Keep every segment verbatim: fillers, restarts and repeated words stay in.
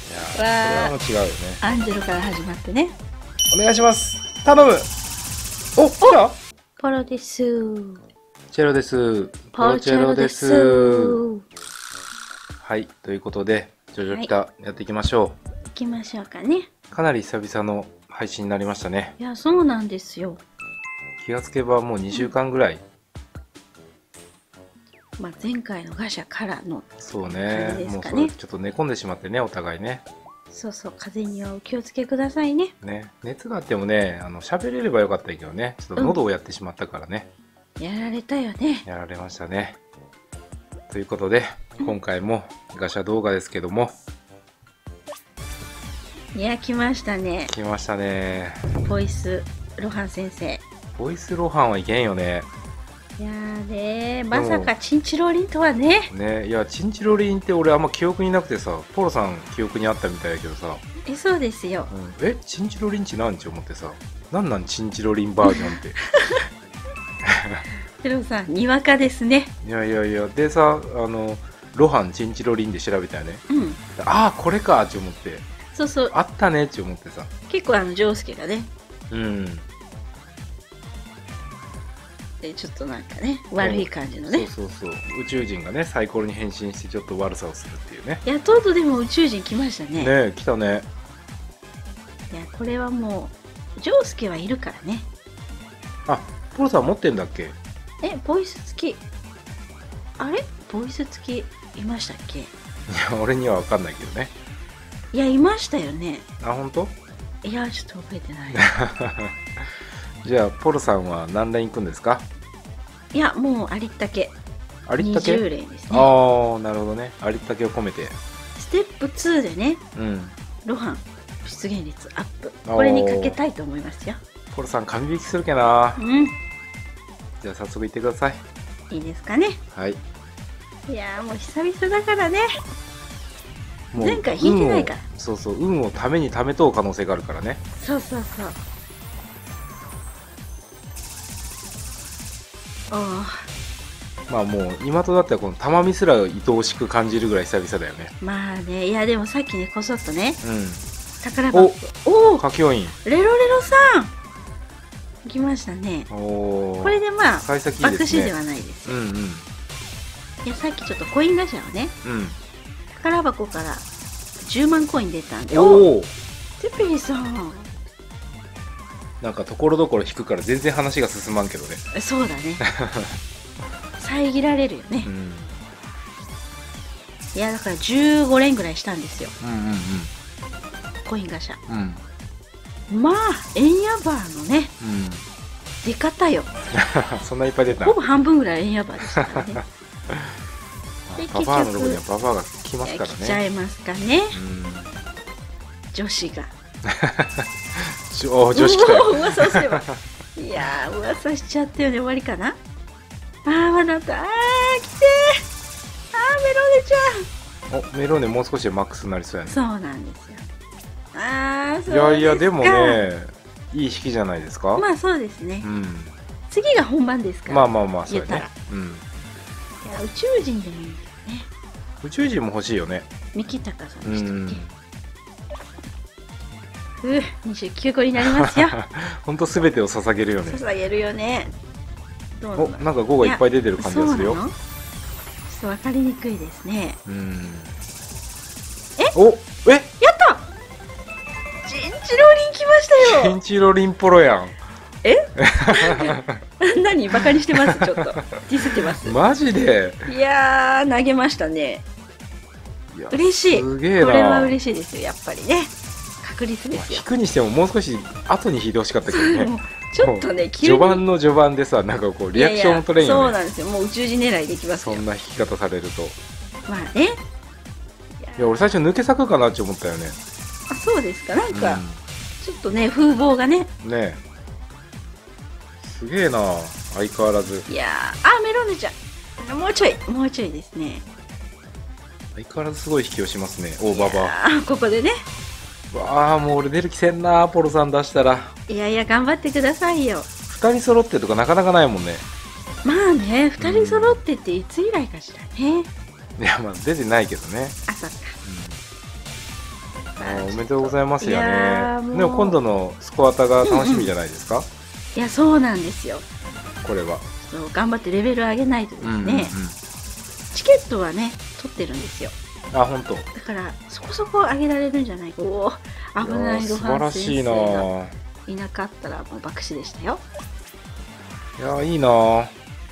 これはもう違うよね。 アンジェルから始まってね。 お願いします。頼む。お、来た。 ポロです。 チェロです。 ポロチェロです。 はい、ということで、ジョジョピタやっていきましょう。 行きましょうかね。 かなり久々の配信になりましたね。 いや、そうなんですよ。 気がつけばもうにしゅうかんぐらい。 まあ、前回のガシャからの、 そうね。 ね、 もうそれちょっと寝込んでしまってね、お互いね。 そうそう、風邪にはお気をつけくださいね。 ね、熱があってもね、あの喋れればよかったけどね、ちょっと喉をやってしまったからね。 うん、やられたよね。 やられましたね。ということで、うん、今回もガシャ動画ですけども。 いや、来ましたね。 来ましたね。 ボイスロハン先生。 ボイスロハンはいけんよね。 いやーね、まさかチンチロリンとはね。 ね、いやチンチロリンって俺あんま記憶になくてさ、ポロさん記憶にあったみたいだけどさ。 え、そうですよ。 うん、え、チンチロリンちなんち思ってさ、なんなんチンチロリンバージョンって。 テロさんにわかですね。 いやいやいや、でさ、あのロハンチンチロリンで調べたよね。 うん。 ああ、これかって思って。 そうそう。 あったねって思ってさ。 結構あのジョウスケがね。 うん。 でちょっとなんかね、悪い感じのね。 そうそうそう。宇宙人がね、サイコロに変身してちょっと悪さをするっていうね。 いや、とうとうでも宇宙人来ましたね。 ね、来たね。 いや、これはもうジョウスケはいるからね。 あ、ポロさん持ってんだっけ？ え、ボイス付き。あれ？ボイス付きいましたっけ？いや、俺には分かんないけどね。 いや、いましたよね。 あ、本当？ いや、ちょっと覚えてない。 じゃあポロさんは何連行くんですか？ いや、もうありったけ。 ありったけ？ にじゅう連ですね。 ああ、なるほどね。ありったけを込めて。 ステップツーでね、うん、ロハン出現率アップ。これにかけたいと思いますよ。 ポロさん神引きするけな。 うん。 じゃあ早速行ってください。 いいですかね。 はい。 いやー、もう久々だからね。もう前回引いてないから。 そうそう、運をためにためとう可能性があるからね。 そうそうそう。 まあもう今とだったらこの玉見すら愛おしく感じるぐらい久々だよね。 まあね、いやでもさっきねこそっとね、 うん、 宝箱、 おお歌教員レロレロさん来ましたね。おこれでまあ幸先いいですね。 爆死ではないですよ。うんうん、いやさっきちょっとコインガシャをね、うん、宝箱からじゅうまんコイン出たんで、おおテペイさんなんかところどころ引くから全然話が進まんけどね。 そうだね。遮られるよね、うん、いやだからじゅうご連ぐらいしたんですよ、うんうんうん、コインガシャ、うん、まあ円ヤバーのね、うん、出方よ。 そんないっぱい出た。 ほぼ半分ぐらい円ヤバーでしたからね。 でババアのとこにはババアが来ますからね。 来ちゃいますかね、うん、女子が。 お女子来たよ。 噂すれば。いやー噂しちゃったよね。終わりかな。あーまだあった。あー来てー。あーメロネちゃん。おメロネもう少しでマックスになりそうやね。 そうなんですよ。あーそうですか。 いやいやでもねいい引きじゃないですか。 まあそうですね、うん、次が本番ですから。 まあまあまあそうやね、うん、 いや宇宙人でもいいけどね。 宇宙人も欲しいよね。 三木高さんでしたっけ。ううにじゅうきゅうこになりますよ。 ほんと全てを捧げるよね。 捧げるよね。 どうおなんかごがいっぱい出てる感じがするよ。ちょっと分かりにくいですね。うんえおえやったチンチロリン来ましたよ。 チンチロリンポロやん。 え何バカにしてます。ちょっとディスってます。 マジで。 いやー投げましたね。嬉しい。 すげえな。 これは嬉しいですよやっぱりね。確率ですよ。 引くにしてももう少し後に引いてほしかったけどね。 ちょっとね序盤の序盤でさなんかこうリアクションも取れんよね。 そうなんですよ。もう宇宙人狙いできますよ。 そんな引き方されると。 まあね。 いや俺最初抜け咲くかなって思ったよね。 あそうですか。なんか、うん、ちょっとね風貌がね。 ねすげえな相変わらず。 いやあメロネちゃんもうちょいもうちょいですね。 相変わらずすごい引きをしますね。大ババ。 ここでね。 わあもう俺出る気せんなポロさん出したら。 いやいや頑張ってくださいよ。 ふたり揃ってとかなかなかないもんね。 まあねふたり揃ってっていつ以来かしらね。 いやまあ出てないけどね。 あそっか、 おめでとうございますいややーもうね。でも今度のスコアタが楽しみじゃないですか、 いやそうなんですよ。 これは。 そう頑張ってレベル上げないとですね、 うんうんうん、 チケットはね取ってるんですよ。 あ、本当。 だからそこそこ上げられるんじゃないか。おお危ない。 素露伴晴らしい先な。 生がいなかったらもう爆死でしたよ。 いやいいな。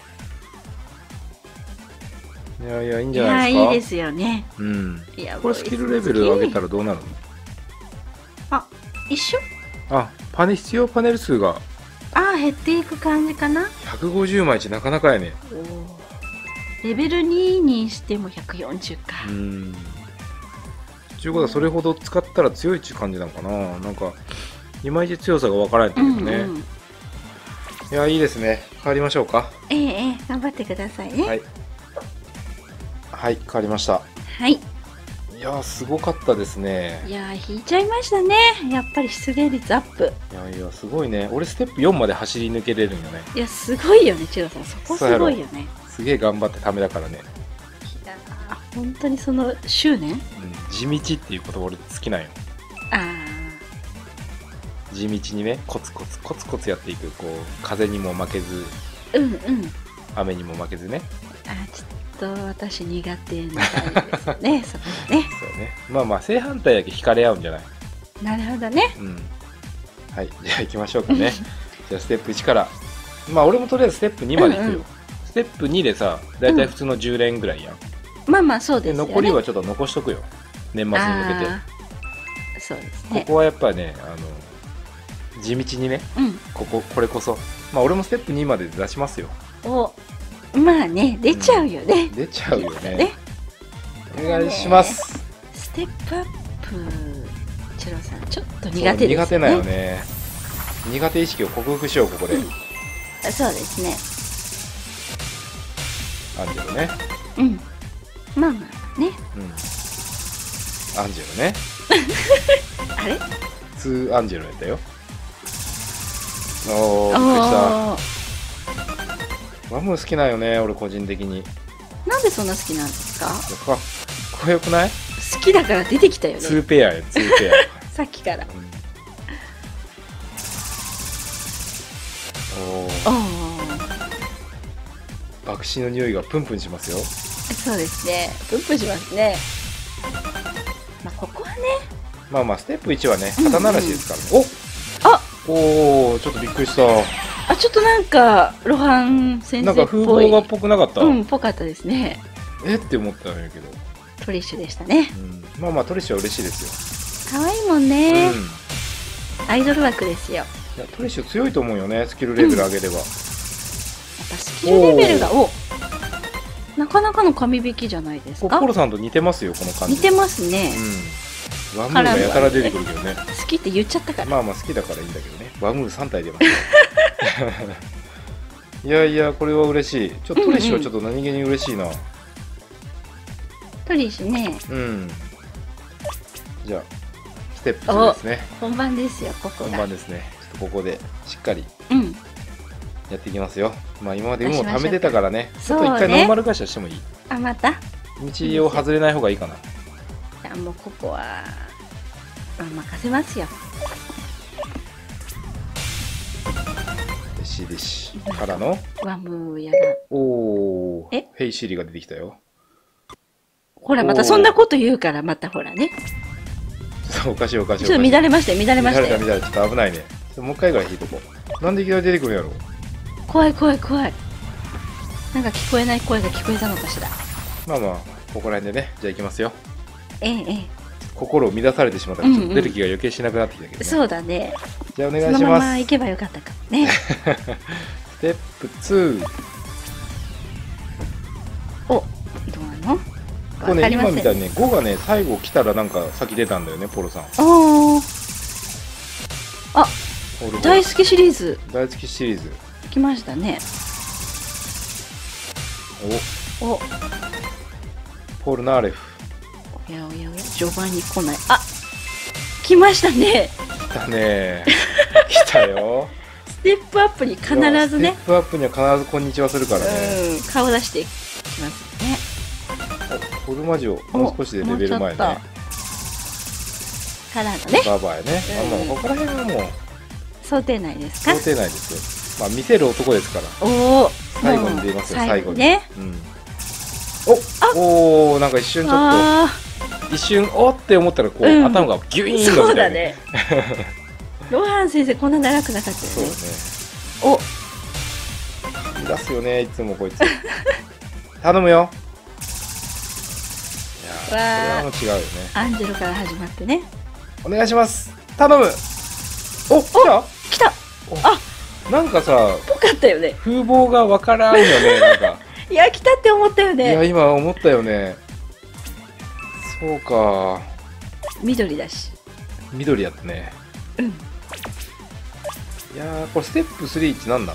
いやいやいいんいじゃないですか。 やいいですよね。 うん。 いやこれスキルレベル上げたららどうなるの？ あ一緒。 あ、パネ必要パネル数があー減っていく感じかな。 ひゃくごじゅうまいってなかなかやね。 おーレベルににしてもひゃくよんじゅうか。 うん。ということはそれほど使ったら強いっていう感じなのかな。なんかいまいち強さがわからないんだけどね。 うんうん、 いやいいですね。変わりましょうか。 ええええ頑張ってくださいね。 はい。はい、変わりました。 はい。 いやーすごかったですね。 いやー引いちゃいましたね。やっぱり出現率アップ。 いやいやすごいね。俺ステップよんまで走り抜けれるんよね。 いやすごいよねチロさん。そこすごいよね。 すげえ頑張ってためだからね。 いやー本当にその執念。 うん、地道っていうこと俺好きなんよ。 あ地道にねコツコツコツコツやっていく。こう風にも負けずあうんうん雨にも負けずね。 あーちょっと私苦手な感じですよねそこはね。 そうね。まあまあ正反対だけ惹かれ合うんじゃない。 なるほどね。 うん。はいじゃあ行きましょうかね。じゃあステップいちからまあ俺もとりあえずステップにまで行くよ。 うんうんステップにでさだいたい普通のじゅう連ぐらいやん。 まあまあそうでですよね。 残りはちょっと残しとくよ。年末に向けて。 あーそうですね。 ここはやっぱねあの地道にねうんこここれこそまあ俺もステップにまで出しますよ。 おまあね出ちゃうよね。 出ちゃうよね。 ねお願いします。 ステップアップチロさんちょっと苦手ですよね。 苦手なよね。苦手意識を克服しようここで。 うんそうですね。 アンジェロね。 うんまあまあね。 うん。アンジェロね。 あれツーアンジェロやったよ。おーびっくりした。 あワム好きなんよね俺個人的に。 ーなんでそんな好きなんですか？ かっこよくない？ 好きだから出てきたよツねーペアやツーペア。 さっきから。 うんおおーお爆死の匂いがプンプンしますよ。 そうですね。プンプンしますね。まあここはね。 まあまあステップいちはねうんうん肩慣らしですからね。 あおおーちょっとびっくりした。 あちょっとなんか露伴先なん生っぽい。 か風貌がっぽくなかった、 うんぽかったですね。 えって思ったんやけど、 トリッシュでしたね。 うん、まあまあトリッシュは嬉しいです可愛いもんよ、 ね。 うん、 アイドル枠ですよ。 いやトリッシュ強いと思うよねスキルレベル上げれば、 やっぱスキルレベルがおなかなかの神引きじゃないですか。 ポポロさんと似てますよこの感じ。 似てますね。 うん、ワムーがやたら出てくるけどね。 好きって言っちゃったから。 まあまあ好きだからいいんだけどね。ワムーさん体出ましたいやいやこれは嬉しい。ちょっとトリッシュはちょっと何気に嬉しいな。 トリッシュねうん、うん、じゃあステップツーですね。 本番ですよここが。 本番ですね。ちょっとここでしっかりうんやっていきますよ。まあ今まで運を出しましょう貯めてたからね。ちょっとそうね一回ノーマル会社してもいい。 あまた道を外れない方がいいかな。 あもうここは、まあ、任せますよ。 でしでしからのワムやがおおえヘイシリが出てきたよ。 ほらまたそんなこと言うからまたほらね。 そうおかしいおかしいおかしい。 ちょっと乱れましたよ乱れましたよ。 乱れた乱れた。ちょっと危ないね。ちょっともう一回ぐらい引いとこう。なんでいきなり出てくるんやろ。 怖い怖い怖い。なんか聞こえない声が聞こえたのかしら。 まあまあここら辺でね。じゃあいきますよ。 ええええ心を乱されてしまったからちょっと出る気が余計しなくなってきたけどね。 そうだね。 じゃあお願いそのまします。 ま行けばよかったかもね。 ステップツー。 おどうなのこれねわかりません今みたいにねごがね最後来たらなんか先出たんだよねポロさん。 おーあオルゴ大好きシリーズ大好きシリーズ。 来ましたね。 おおポールナーレフおやおやおや序盤に来ない。あ来ましたね。 来たね来たよ。 ステップアップに必ずいやステねップアップには必ずこんにちはするからね。 うん顔出してきますね。 おポルマジオもう少しでレベル前ね。 もうちょっとからのねバーバーやね、 うんまあ、もうここら辺はもう想定内ですか？ 想定内ですよ。まあ見せる男ですから。 おお最後に出ますよ、最後にね。 うん、おおー、なんか一瞬ちょっと一瞬おって思ったらこう、 うん、 頭がギュイーンそうみたいな。 だねロハン先生こんな長くなかったよね。 そうね。 お出すよねいつもこいつ頼むよ。いやー、これはもう違うよね。 アンジェロから始まってね。 お願いします、頼む。お、来た来た。あ、 なんかさ、 ぽかったよね。 風貌がわからんよね、なんかいや、来たって思ったよいやね。 今思ったよね。そうか、 緑だし。 緑やったね。 うん。 いやー、これステップスリーってなんだ。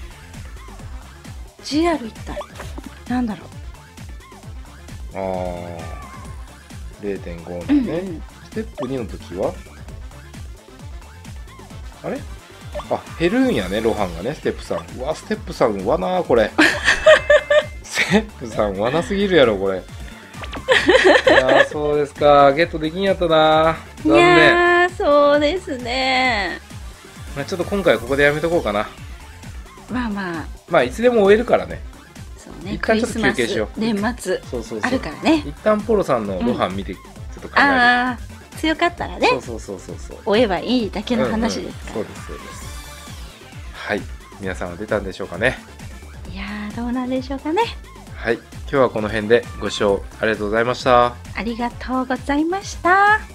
ジーアール 一体なんだろう。 あー れいてんごうんね、 うん、 ステップにの時はあれ、あ、減るんやね、ロハンがね、ステップさん。うわ、ステップさん罠ーこれステップさん罠すぎるやろこれ。いやー、そうですか、ゲットできんやったな、 い残念。 やー、そうですね。 まあ、ちょっと今回はここでやめとこうかな。 まあまあ、 まあいつでも終えるからね。 そうね。 一旦ちょっと休憩しよう。 クリスマス、年末そうそうそう、 あるからね。 一旦ポロさんのロハン見てちょっと考える、 ああ、強かったらね、 そうそうそうそうそう、 追えばいいだけの話ですから。 うんうん、そうですそうです。はい、皆さんは出たんでしょうかね。 いやー、どうなんでしょうかね。 はい、今日はこの辺でご視聴ありがとうございました。 ありがとうございました。